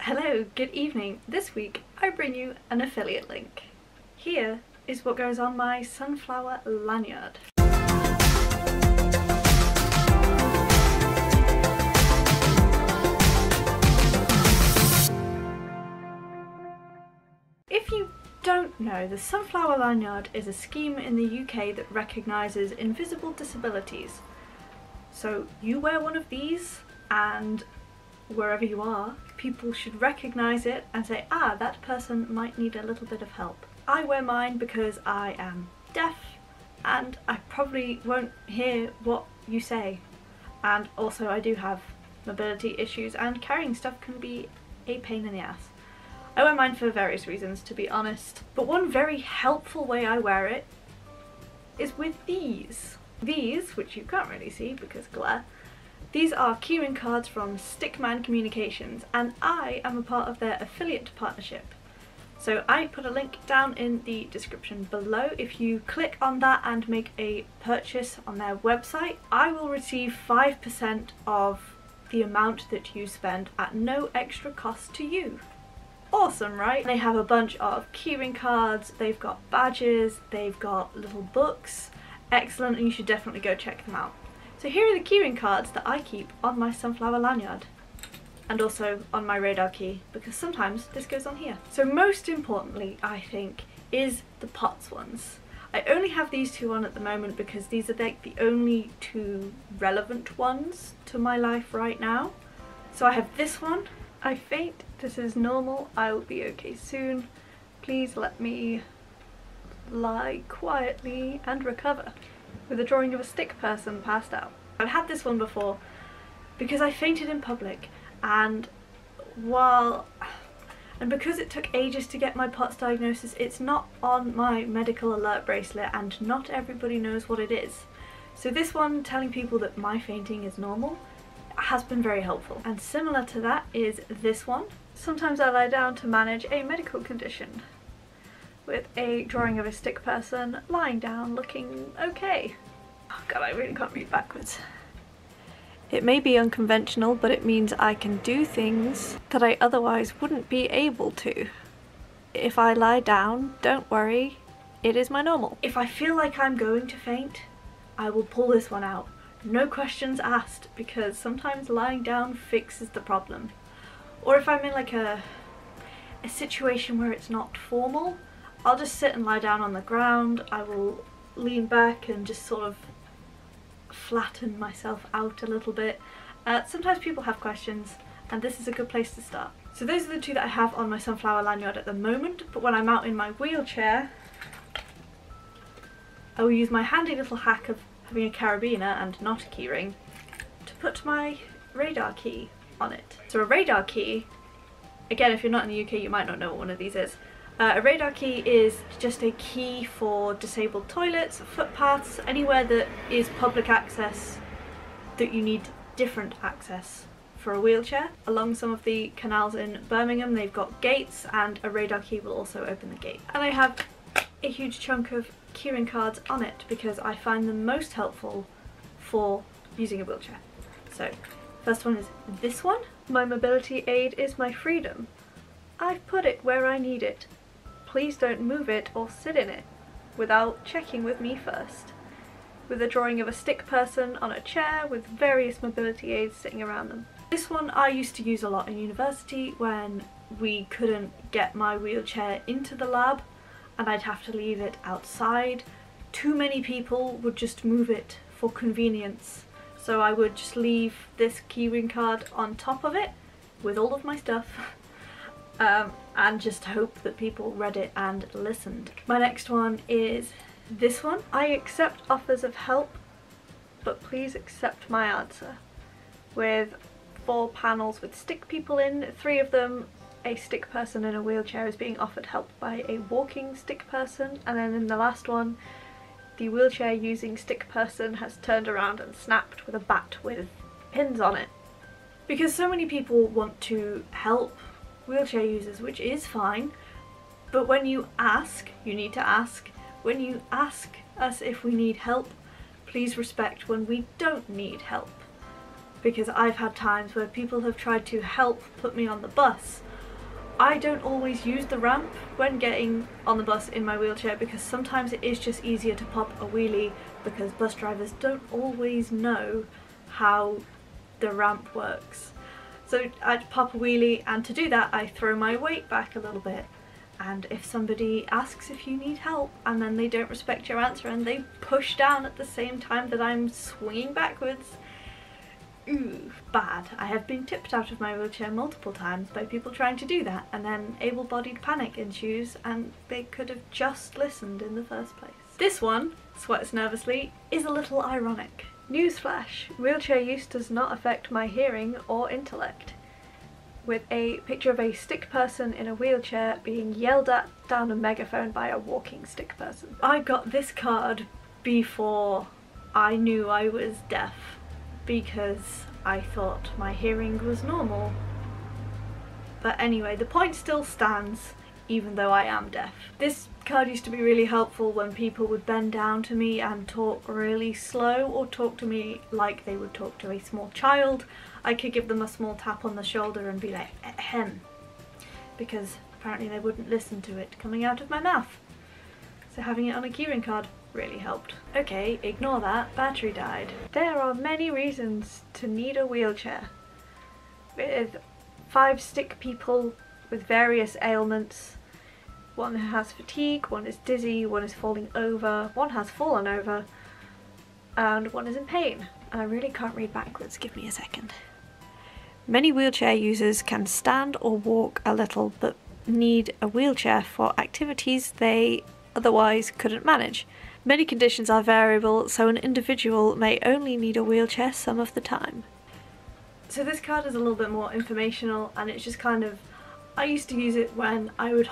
Hello, good evening. This week I bring you an affiliate link. Here is what goes on my sunflower lanyard. If you don't know, the sunflower lanyard is a scheme in the UK that recognises invisible disabilities. So you wear one of these and wherever you are, people should recognise it and say, ah, that person might need a little bit of help. I wear mine because I am deaf and I probably won't hear what you say. And also I do have mobility issues and carrying stuff can be a pain in the ass. I wear mine for various reasons, to be honest, but one very helpful way I wear it is with these. These, which you can't really see because glare, these are Keyring cards from Stickman Communications and I am a part of their affiliate partnership. So I put a link down in the description below. If you click on that and make a purchase on their website, I will receive 5% of the amount that you spend at no extra cost to you. Awesome, right? They have a bunch of Keyring cards, they've got badges, they've got little books. Excellent, and you should definitely go check them out. So here are the Keyring cards that I keep on my sunflower lanyard and also on my radar key, because sometimes this goes on here. So most importantly, I think, is the POTS ones. I only have these two on at the moment because these are like the only two relevant ones to my life right now. So I have this one. I faint, this is normal, I will be okay soon. Please let me lie quietly and recover. With a drawing of a stick person passed out. I've had this one before because I fainted in public and because it took ages to get my POTS diagnosis, it's not on my medical alert bracelet and not everybody knows what it is. So this one telling people that my fainting is normal has been very helpful. And similar to that is this one. Sometimes I lie down to manage a medical condition with a drawing of a stick person lying down looking okay. Oh god, I really can't read backwards. It may be unconventional, but it means I can do things that I otherwise wouldn't be able to. If I lie down, don't worry, it is my normal. If I feel like I'm going to faint, I will pull this one out. No questions asked, because sometimes lying down fixes the problem. Or if I'm in like a situation where it's not formal, I'll just sit and lie down on the ground. I will lean back and just sort of flatten myself out a little bit. Sometimes people have questions and this is a good place to start. So those are the two that I have on my sunflower lanyard at the moment, but when I'm out in my wheelchair I will use my handy little hack of having a carabiner and not a keyring to put my radar key on it. So a radar key, again if you're not in the UK you might not know what one of these is. A radar key is just a key for disabled toilets, footpaths, anywhere that is public access that you need different access for a wheelchair. Along some of the canals in Birmingham they've got gates and a radar key will also open the gate. And I have a huge chunk of Keyring cards on it because I find them most helpful for using a wheelchair. So first one is this one. My mobility aid is my freedom. I've put it where I need it. Please don't move it or sit in it without checking with me first. With a drawing of a stick person on a chair with various mobility aids sitting around them. This one I used to use a lot in university when we couldn't get my wheelchair into the lab and I'd have to leave it outside. Too many people would just move it for convenience. So I would just leave this Keyring card on top of it with all of my stuff. And just hope that people read it and listened. My next one is this one. I accept offers of help, but please accept my answer. With 4 panels with stick people in, 3 of them a stick person in a wheelchair is being offered help by a walking stick person, and then in the last one the wheelchair using stick person has turned around and snapped with a bat with pins on it. Because so many people want to help wheelchair users, which is fine, but when you ask, you need to ask. When you ask us if we need help, please respect when we don't need help. Because I've had times where people have tried to help put me on the bus I don't always use the ramp when getting on the bus in my wheelchair, because sometimes it is just easier to pop a wheelie because bus drivers don't always know how the ramp works. So I'd pop a wheelie, and to do that I throw my weight back a little bit, and if somebody asks if you need help and then they don't respect your answer and they push down at the same time that I'm swinging backwards, ooh, bad. I have been tipped out of my wheelchair multiple times by people trying to do that, and then able-bodied panic ensues and they could have just listened in the first place. This one, sweats nervously, is a little ironic. Newsflash, wheelchair use does not affect my hearing or intellect. With a picture of a stick person in a wheelchair being yelled at down a megaphone by a walking stick person. I got this card before I knew I was deaf, because I thought my hearing was normal. But anyway, the point still stands, even though I am deaf. This card used to be really helpful when people would bend down to me and talk really slow, or talk to me like they would talk to a small child. I could give them a small tap on the shoulder and be like, ahem, because apparently they wouldn't listen to it coming out of my mouth. So having it on a keyring card really helped. Okay, ignore that, battery died. There are many reasons to need a wheelchair. With 5 stick people with various ailments. One has fatigue, one is dizzy, one is falling over, one has fallen over, and one is in pain. And I really can't read backwards, give me a second. Many wheelchair users can stand or walk a little but need a wheelchair for activities they otherwise couldn't manage. Many conditions are variable, so an individual may only need a wheelchair some of the time. So this card is a little bit more informational, and it's just kind of, I used to use it when I would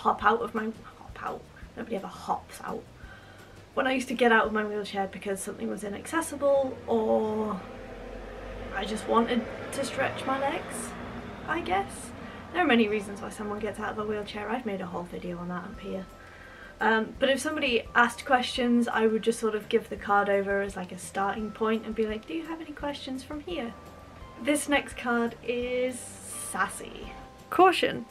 nobody ever hops out. When I used to get out of my wheelchair because something was inaccessible, or I just wanted to stretch my legs, I guess. There are many reasons why someone gets out of a wheelchair. I've made a whole video on that up here. But if somebody asked questions, I would just sort of give the card over as like a starting point and be like, do you have any questions from here? This next card is sassy. Caution!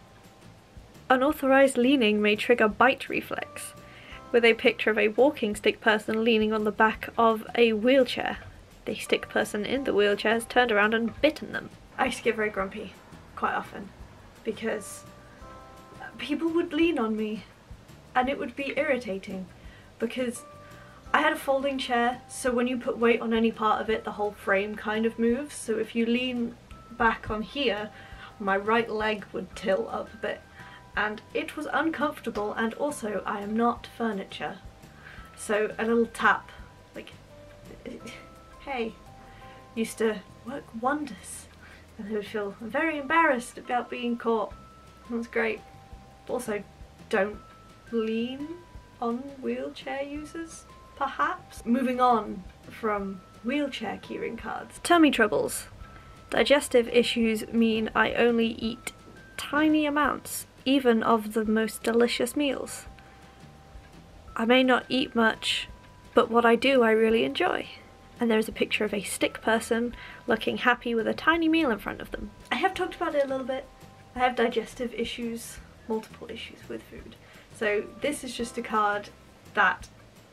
Unauthorized leaning may trigger bite reflex, with a picture of a walking stick person leaning on the back of a wheelchair. The stick person in the wheelchair has turned around and bitten them. I used to get very grumpy quite often because people would lean on me and it would be irritating, because I had a folding chair, so when you put weight on any part of it, the whole frame kind of moves. So if you lean back on here, my right leg would tilt up a bit, and it was uncomfortable, and also I am not furniture. So a little tap, like, hey, used to work wonders, and they would feel very embarrassed about being caught. It was great. Also, don't lean on wheelchair users, perhaps. Moving on from wheelchair keyring cards. Tummy troubles. Digestive issues mean I only eat tiny amounts, even of the most delicious meals. I may not eat much, but what I do I really enjoy. And there's a picture of a stick person looking happy with a tiny meal in front of them. I have talked about it a little bit. I have digestive issues, multiple issues with food. So this is just a card that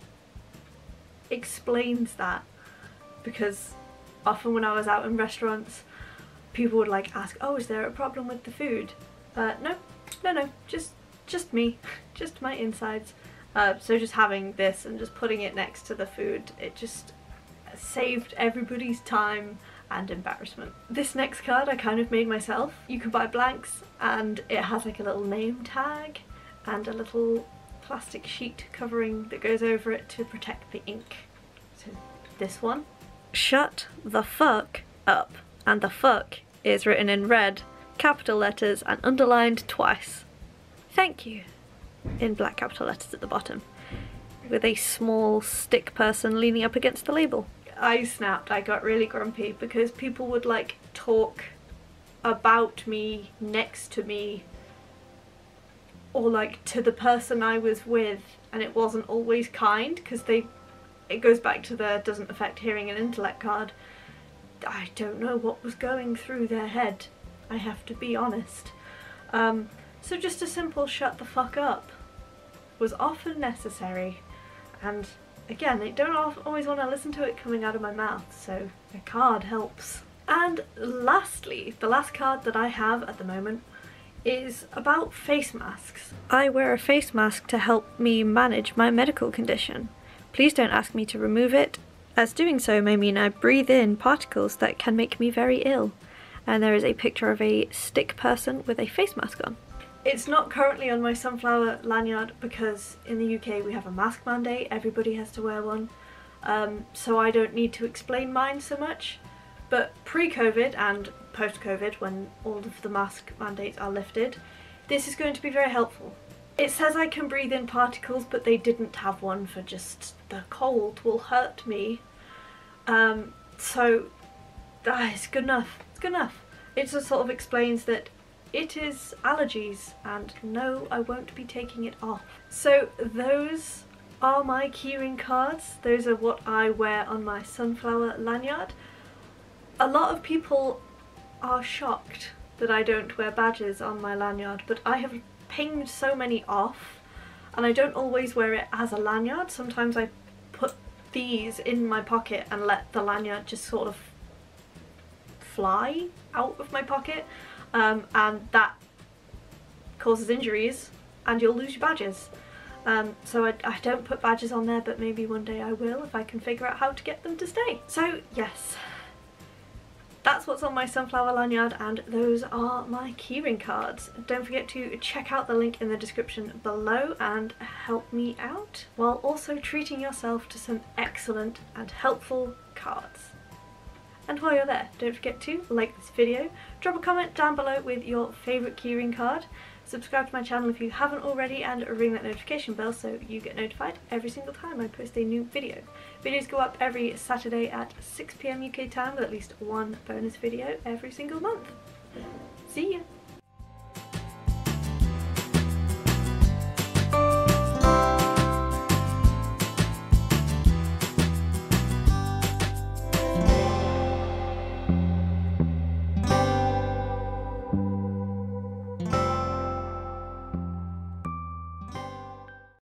explains that, because often when I was out in restaurants, people would like ask, oh, is there a problem with the food? No, just me, just my insides. So just having this and just putting it next to the food, it just saved everybody's time and embarrassment. This next card I kind of made myself. You can buy blanks and it has like a little name tag and a little plastic sheet covering that goes over it to protect the ink. So this one. Shut the fuck up. And the fuck is written in red, capital letters, and underlined twice. Thank you, in black capital letters at the bottom, with a small stick person leaning up against the label. I snapped. I got really grumpy because people would like talk about me, next to me, or like to the person I was with, and it wasn't always kind, because it goes back to the doesn't affect hearing and intellect card. I don't know what was going through their head, I have to be honest. So just a simple shut the fuck up was often necessary, and again, I don't always want to listen to it coming out of my mouth, so a card helps. And lastly, the last card that I have at the moment is about face masks. I wear a face mask to help me manage my medical condition. Please don't ask me to remove it, as doing so may mean I breathe in particles that can make me very ill. And there is a picture of a stick person with a face mask on. It's not currently on my sunflower lanyard because in the UK we have a mask mandate, everybody has to wear one, so I don't need to explain mine so much. But pre-COVID and post-COVID, when all of the mask mandates are lifted, this is going to be very helpful. It says I can breathe in particles, but they didn't have one for just the cold will hurt me. So it's good enough, it's good enough. It just sort of explains that it is allergies, and no, I won't be taking it off. So those are my keyring cards. Those are what I wear on my sunflower lanyard. A lot of people are shocked that I don't wear badges on my lanyard, but I have pinged so many off, and I don't always wear it as a lanyard. Sometimes I put these in my pocket and let the lanyard just sort of fly out of my pocket. And that causes injuries and you'll lose your badges. So I don't put badges on there, but maybe one day I will if I can figure out how to get them to stay. So yes, that's what's on my sunflower lanyard, and those are my keyring cards. Don't forget to check out the link in the description below and help me out while also treating yourself to some excellent and helpful cards. And while you're there, don't forget to like this video, drop a comment down below with your favourite keyring card, subscribe to my channel if you haven't already, and ring that notification bell so you get notified every single time I post a new video. Videos go up every Saturday at 6 PM UK time with at least one bonus video every single month. See ya!